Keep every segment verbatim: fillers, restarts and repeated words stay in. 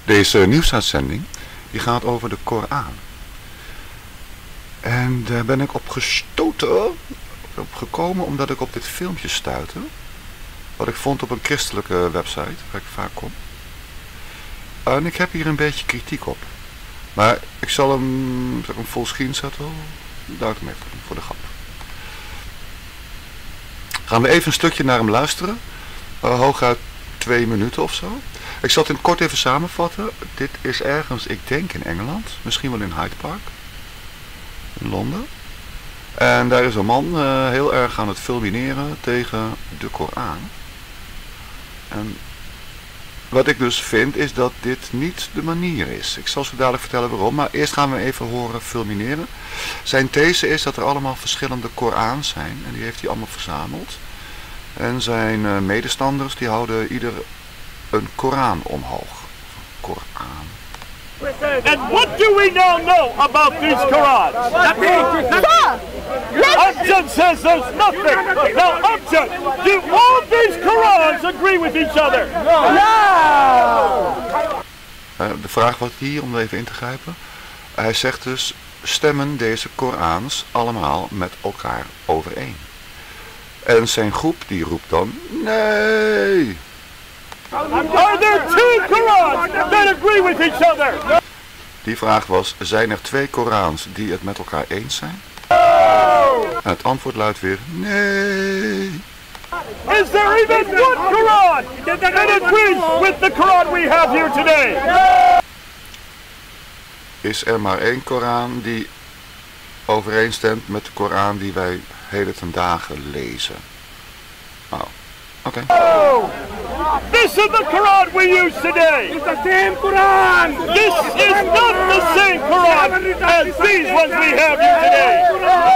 Deze nieuwsuitzending die gaat over de Koran. En daar ben ik op gestoten, op gekomen omdat ik op dit filmpje stuitte. Wat ik vond op een christelijke website, waar ik vaak kom. En ik heb hier een beetje kritiek op. Maar ik zal hem, zal ik hem fullscreen zetten. Daar ik hem even voor de grap. Gaan we even een stukje naar hem luisteren. Uh, hooguit twee minuten of zo. Ik zal het in het kort even samenvatten. Dit is ergens, ik denk in Engeland. Misschien wel in Hyde Park. In Londen. En daar is een man uh, heel erg aan het fulmineren tegen de Koran. En wat ik dus vind is dat dit niet de manier is. Ik zal zo dadelijk vertellen waarom. Maar eerst gaan we even horen fulmineren. Zijn these is dat er allemaal verschillende Korans zijn. En die heeft hij allemaal verzameld. En zijn uh, medestanders die houden ieder een Koran omhoog. Koran. And what do we now know about these Qurans? Nothing. Abjad says there's nothing. Now, Abjad, do all these Qurans agree with each other? No. Uh, de vraag was hier, om er even in te grijpen. Hij zegt dus, stemmen deze Korans allemaal met elkaar overeen? En zijn groep die roept dan, nee. Are there two Qurans that agree with each other? Die vraag was, zijn er twee Korans die het met elkaar eens zijn? En het antwoord luidt weer, nee. Is there even one Quran that agrees with the Quran we have here today? Is er maar één Koran die overeenstemt met de Koran die wij heden ten dagen lezen? Oh, oké. Okay. Oh, this is the Quran we use today. It's the same Quran. This is not the same Quran as these ones we have here today.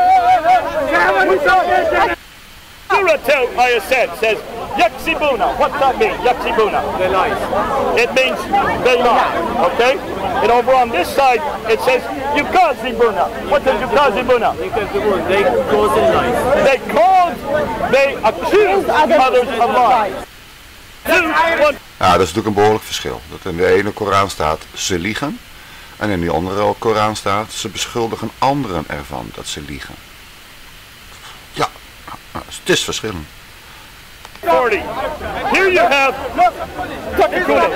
Surah Tel Ayasad says, Yaksibuna. What's that mean? Yaksibuna. They lie. It means they lie. Okay? And over on this side, it says Yukazibuna. What does Yukazibuna? They cause lies. They cause, they accuse others of lies. Ja, dat is natuurlijk een behoorlijk verschil. Dat in de ene Koran staat, ze liegen. En in die andere Koran staat, ze beschuldigen anderen ervan dat ze liegen. Ja, het is verschillend. forty. Here you have Takaluna.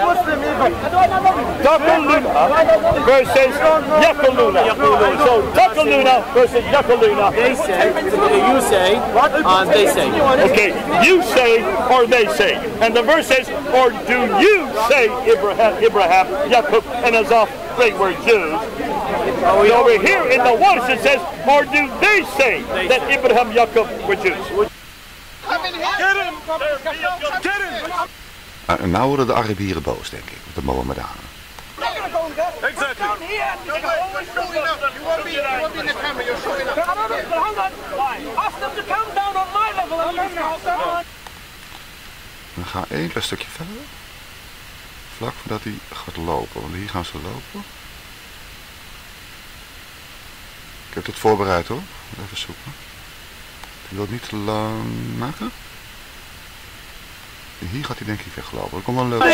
Takaluna versus Yakaluna. So Takaluna versus Yakaluna. They say, you say, and they say. Okay, you say or they say. And the verse says, or do you say Abraham, Abraham, Jacob, and Azaph, they were Jews. And over here in the Welsh it says, or do they say that Abraham, Jacob were Jews? Get him! Get him! Uh, en nou worden de Arabieren boos, denk ik, met de Mohammedanen. Exactly. We gaan één klein stukje verder. Vlak voordat hij gaat lopen, want hier gaan ze lopen. Ik heb het voorbereid hoor. Even zoeken. Ik wil het niet te lang maken. Hier gaat hij denk ik weglopen. Dat komt wel leuk.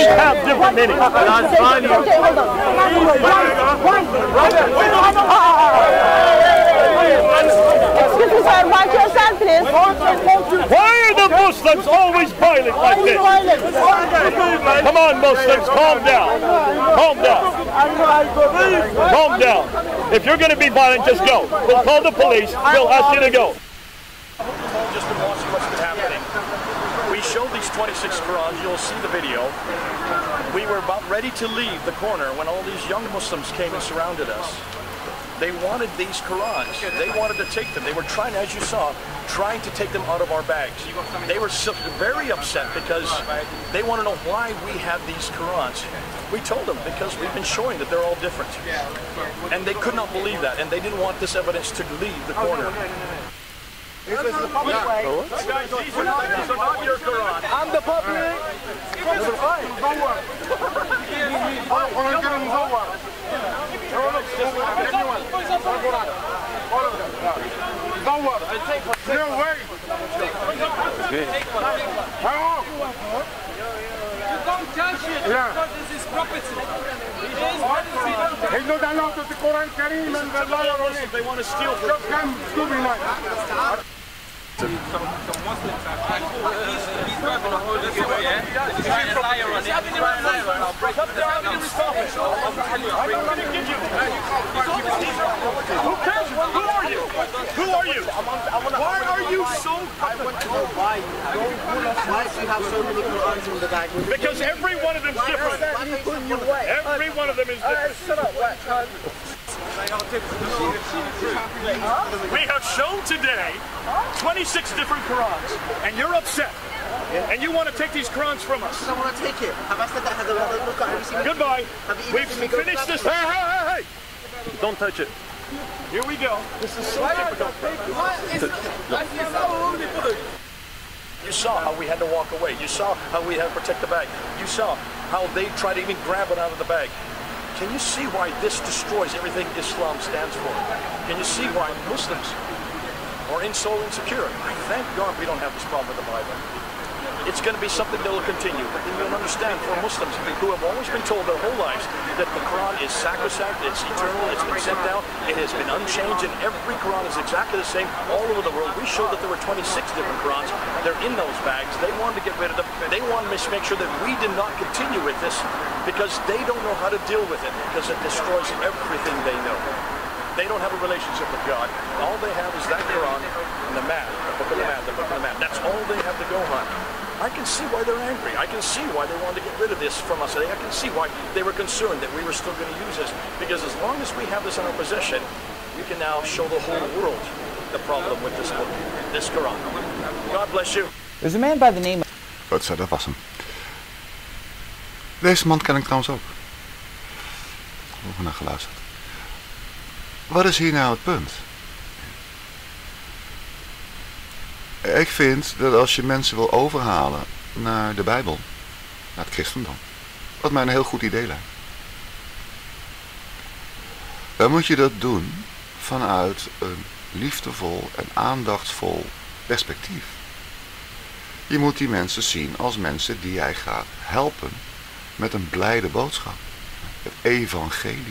Why are the Muslims always violent like this? Come on Muslims, calm down. Calm down. Calm down. If you're going to be violent, just go. We'll call the police. We'll ask you to go. Just been watching what's been happening. We showed these twenty-six Qurans, you'll see the video. We were about ready to leave the corner when all these young Muslims came and surrounded us. They wanted these Qurans. They wanted to take them. They were trying, as you saw, trying to take them out of our bags. They were so, very upset because they want to know why we have these Qurans. We told them because we've been showing that they're all different. And they could not believe that, and they didn't want this evidence to leave the corner. This is the public way. Guys, these are not, these are not your Quran. I'm the public. Yeah. They know the law of the Quran Kareem and the liar on it. They want to steal from Just come, Scooby Night. Some, some Muslims are like, oh, he's, he's grabbing a hold of you, yeah? He's trying to lie on it. He's trying to lie on it. I'll break up the I'm going to give you. Who cares? Who are you? Who are you? Why are you so? I want to know why. Why do you have so many Qurans in the bag? Because every one of them is different. Every one of them is different. Shut up, what? We have shown today twenty-six different Qurans, and you're upset. And you want to take these Qurans from us. I want to take it. Have I said that? Have I look at everything? Goodbye. Have you We've even seen me go finished back? this. Hey, hey, hey, hey! Don't touch it. Here we go. This is so typical. You saw how we had to walk away. You saw how we had to protect the bag. You saw how they tried to even grab it out of the bag. Can you see why this destroys everything Islam stands for? Can you see why Muslims are in so insecure? I thank God we don't have this problem with the Bible. It's going to be something that will continue. But then you'll understand for Muslims who have always been told their whole lives that the Quran is sacrosanct, it's eternal, it's been sent down, it has been unchanged, and every Quran is exactly the same all over the world. We showed that there were twenty-six different Qurans. They're in those bags. They wanted to get rid of them. They wanted to make sure that we did not continue with this because they don't know how to deal with it because it destroys everything they know. They don't have a relationship with God. All they have is that Quran and the mat, the book of the mat, the book of the mat. That's all they have to go on. I can see why they're angry. I can see why they wanted to get rid of this from us. I can see why they were concerned that we were still going to use this. Because as long as we have this in our possession, we can now show the whole world the problem with this book, this Quran. God bless you. There's a man by the name of... Goed zo, dat was hem. Deze man ken ik trouwens ook. Over naar geluisterd. Wat is hier nou het punt? Ik vind dat als je mensen wil overhalen naar de Bijbel, naar het christendom, wat mij een heel goed idee lijkt, dan moet je dat doen vanuit een liefdevol en aandachtsvol perspectief. Je moet die mensen zien als mensen die jij gaat helpen met een blijde boodschap, het evangelie.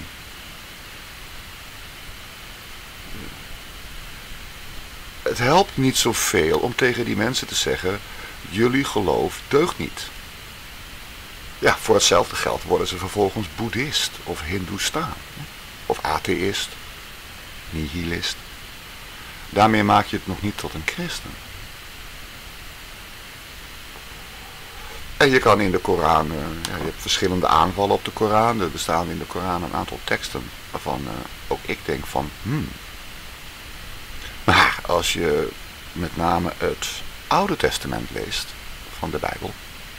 Het helpt niet zoveel om tegen die mensen te zeggen, jullie geloof deugt niet. Ja, voor hetzelfde geld worden ze vervolgens boeddhist of hindoestaan. Of atheïst, nihilist. Daarmee maak je het nog niet tot een christen. En je kan in de Koran, uh, ja, je hebt verschillende aanvallen op de Koran. Er bestaan in de Koran een aantal teksten waarvan uh, ook ik denk van, hmm. Maar als je met name het Oude Testament leest van de Bijbel,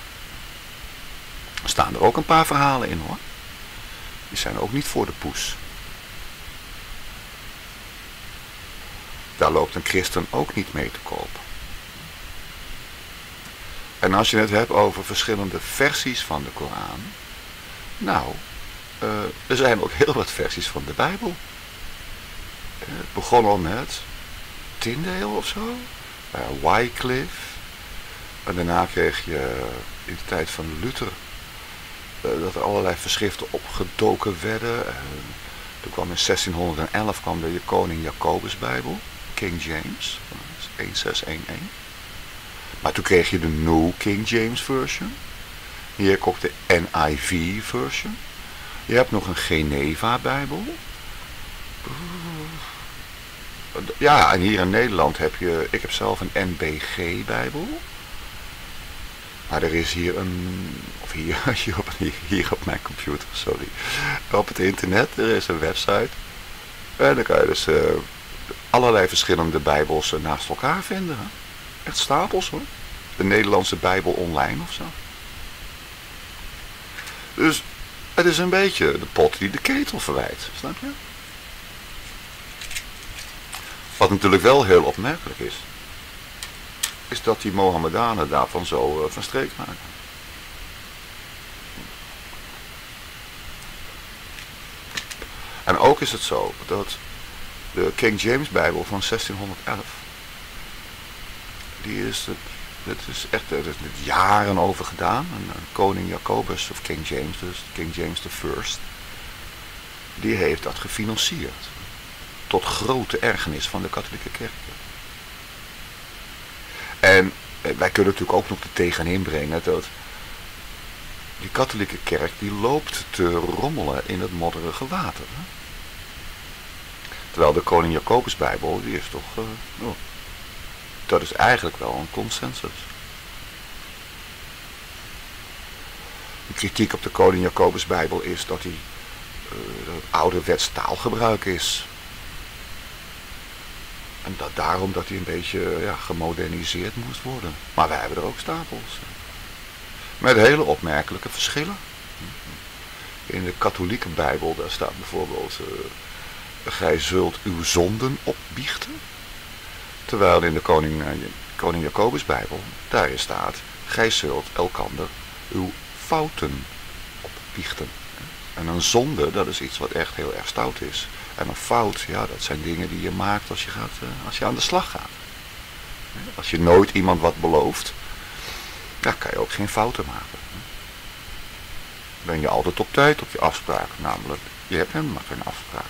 staan er ook een paar verhalen in hoor. Die zijn ook niet voor de poes. Daar loopt een christen ook niet mee te koop. En als je het hebt over verschillende versies van de Koran, nou, uh, er zijn ook heel wat versies van de Bijbel. Uh, het begon al met Tyndale of zo, uh, Wycliffe, en daarna kreeg je in de tijd van Luther uh, dat er allerlei verschriften opgedoken werden. Uh, toen kwam in zestienhonderdelf kwam de Koning Jacobus Bijbel, King James, dat is zestien elf. Maar toen kreeg je de New King James Version. Hier komt de N I V Version. Je hebt nog een Geneva Bijbel. Ja, en hier in Nederland heb je, ik heb zelf een N B G Bijbel. Maar er is hier een, of hier, hier, op, hier op mijn computer, sorry. Op het internet, er is een website. En dan kan je dus uh, allerlei verschillende Bijbels uh, naast elkaar vinden. Hè? Echt stapels hoor. De Nederlandse Bijbel online of zo. Dus het is een beetje de pot die de ketel verwijt. Snap je? Wat natuurlijk wel heel opmerkelijk is. Is dat die Mohammedanen daarvan zo uh, van streek maken. En ook is het zo dat de King James Bijbel van zestienhonderdelf. Die is het Dat is echt, er is jaren over gedaan. En, uh, koning Jacobus, of King James, dus King James de First, die heeft dat gefinancierd. Tot grote ergernis van de katholieke kerk. En uh, wij kunnen natuurlijk ook nog er tegenin brengen dat die katholieke kerk die loopt te rommelen in het modderige water. Hè? Terwijl de koning Jacobus Bijbel, die is toch, uh, oh, dat is eigenlijk wel een consensus. De kritiek op de koning Jacobus Bijbel is dat hij uh, dat ouderwets taalgebruik is. En dat daarom dat hij een beetje ja, gemoderniseerd moest worden. Maar wij hebben er ook stapels. Met hele opmerkelijke verschillen. In de katholieke Bijbel, daar staat bijvoorbeeld, uh, gij zult uw zonden opbiechten. Terwijl in de koning, uh, koning Jacobus Bijbel, daarin staat, gij zult elkander uw fouten opbiechten. En een zonde, dat is iets wat echt heel erg stout is. En een fout, ja, dat zijn dingen die je maakt als je, gaat, uh, als je aan de slag gaat. Als je nooit iemand wat belooft, dan kan je ook geen fouten maken. Ben je altijd op tijd op je afspraak, namelijk, je hebt helemaal geen afspraak.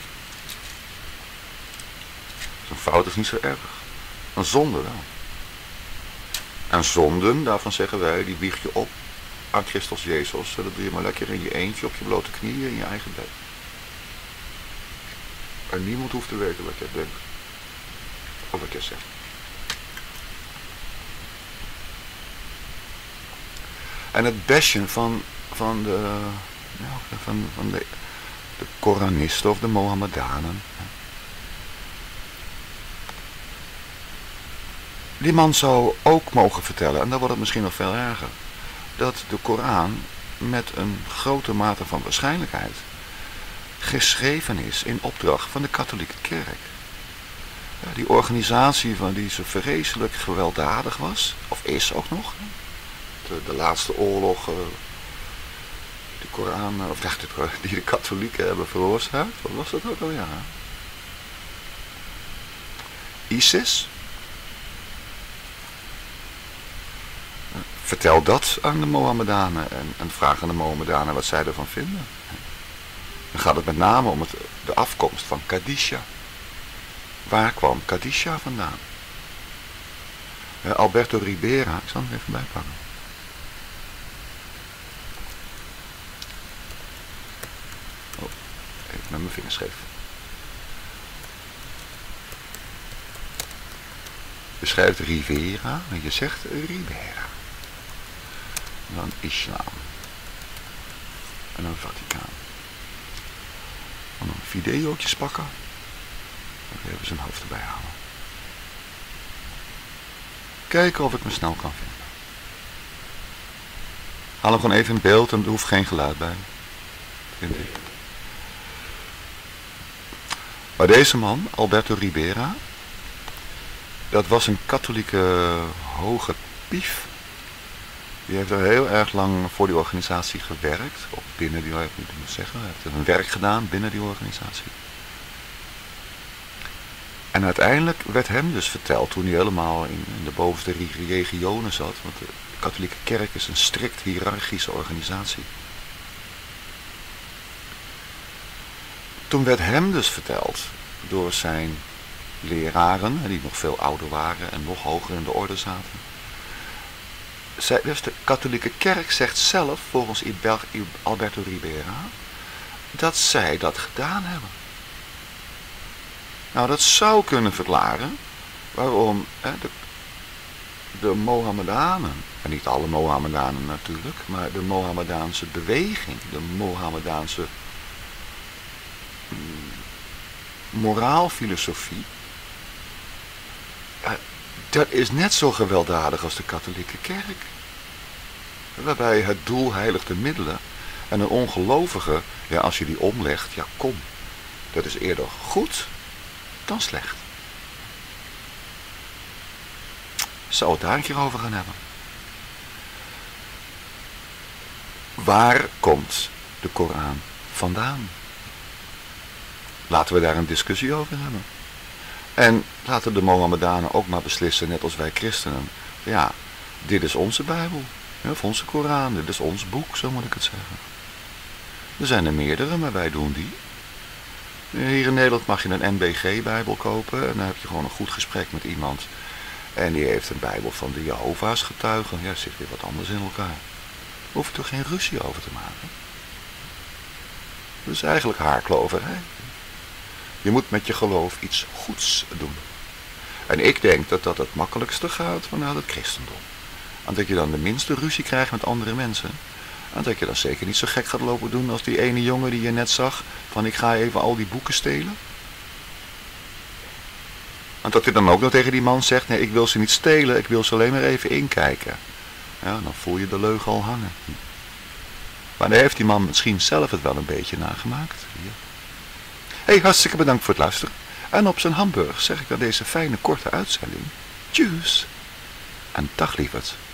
Dus een fout is niet zo erg. Een zonde wel. En zonden, daarvan zeggen wij, die wieg je op aan Christus Jezus. Dat doe je maar lekker in je eentje, op je blote knieën, in je eigen bed. En niemand hoeft te weten wat jij denkt. Of wat jij zegt. En het bashen van, van, de, ja, van, van de, de Koranisten of de Mohammedanen. Die man zou ook mogen vertellen, en dan wordt het misschien nog veel erger, dat de Koran met een grote mate van waarschijnlijkheid geschreven is in opdracht van de katholieke kerk. Ja, die organisatie van die zo vreselijk gewelddadig was, of is ook nog. De, de laatste oorlog, uh, de Koran, of dacht ik, die de katholieken hebben veroorzaakt. Wat was dat ook al? Ja. ISIS. Vertel dat aan de Mohammedanen en, en vraag aan de Mohammedanen wat zij ervan vinden. Dan gaat het met name om het, de afkomst van Kadisha. Waar kwam Kadisha vandaan? Uh, Alberto Ribera, ik zal hem even bijpakken. Oh, even met mijn vingers scheef. Je schrijft Rivera en je zegt Ribera. En dan islam. En dan Vaticaan. En dan videootjes pakken. En even zijn hoofd erbij halen. Kijken of ik me snel kan vinden. Haal hem gewoon even in beeld en er hoeft geen geluid bij. Vind ik. Maar deze man, Alberto Ribera, dat was een katholieke hoge pief. Die heeft er heel erg lang voor die organisatie gewerkt. Of binnen die, ik moet het zeggen, hij heeft een werk gedaan binnen die organisatie. En uiteindelijk werd hem dus verteld, toen hij helemaal in, in de bovenste regionen zat, want de katholieke kerk is een strikt hiërarchische organisatie. Toen werd hem dus verteld, door zijn leraren, die nog veel ouder waren en nog hoger in de orde zaten. Zij, dus de katholieke kerk zegt zelf, volgens Alberto Ribera, dat zij dat gedaan hebben. Nou, dat zou kunnen verklaren waarom hè, de, de Mohammedanen, en niet alle Mohammedanen natuurlijk, maar de Mohammedaanse beweging, de Mohammedaanse mm, moraalfilosofie, uh, dat is net zo gewelddadig als de katholieke kerk. Waarbij het doel heiligt de middelen en een ongelovige, ja, als je die omlegt, ja kom, dat is eerder goed dan slecht. Zou het daar een keer over gaan hebben? Waar komt de Koran vandaan? Laten we daar een discussie over hebben. En laten de Mohammedanen ook maar beslissen, net als wij christenen. Ja, Dit is onze Bijbel, ja, of onze Koran, dit is ons boek, zo moet ik het zeggen. Er zijn er meerdere, maar wij doen die. Hier in Nederland mag je een N B G-bijbel kopen en dan heb je gewoon een goed gesprek met iemand. En die heeft een Bijbel van de Jehovah's getuigen. Ja, zit weer wat anders in elkaar. Daar hoef je toch geen ruzie over te maken? Dat is eigenlijk haarkloverij. Je moet met je geloof iets goeds doen. En ik denk dat dat het makkelijkste gaat vanuit het christendom. En dat je dan de minste ruzie krijgt met andere mensen. En dat je dan zeker niet zo gek gaat lopen doen als die ene jongen die je net zag. Van ik ga even al die boeken stelen. En dat hij dan ook nog tegen die man zegt, nee ik wil ze niet stelen, ik wil ze alleen maar even inkijken. Ja, dan voel je de leugen al hangen. Maar dan heeft die man misschien zelf het wel een beetje nagemaakt. Ja. Hey, hartstikke bedankt voor het luisteren. En op zijn hamburg zeg ik dan deze fijne korte uitzending. Tjus. En dag lieverd.